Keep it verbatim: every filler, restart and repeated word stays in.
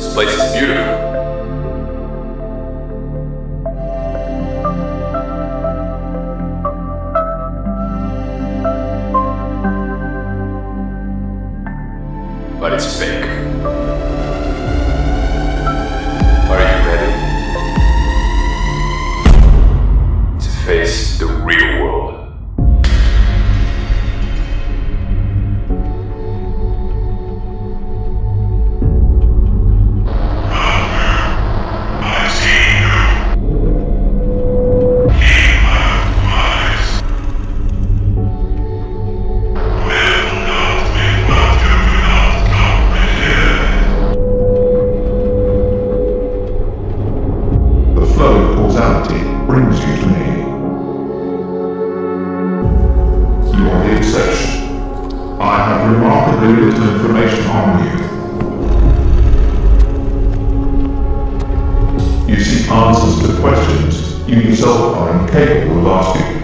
This place is beautiful. But it's fake. Are you ready to face the real world? Brings you to me. You are the exception. I have remarkably little information on you. You seek answers to questions you yourself are incapable of asking.